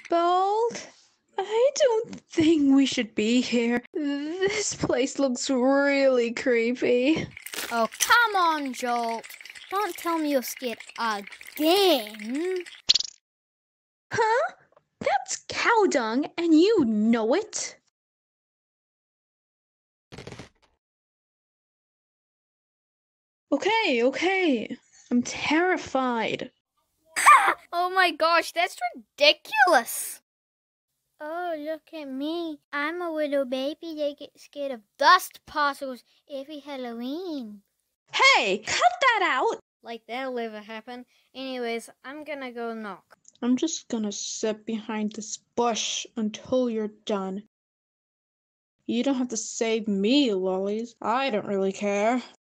Bald? I don't think we should be here. This place looks really creepy. Oh, come on, Joel. Don't tell me you're scared again. Huh? That's cow dung, and you know it. Okay. I'm terrified. Oh my gosh, that's ridiculous. Oh, look at me. I'm a little baby that gets scared of dust particles every Halloween. Hey, cut that out! Like that'll ever happen. Anyways, I'm gonna go knock. I'm just gonna sit behind this bush until you're done. You don't have to save me, lollies. I don't really care.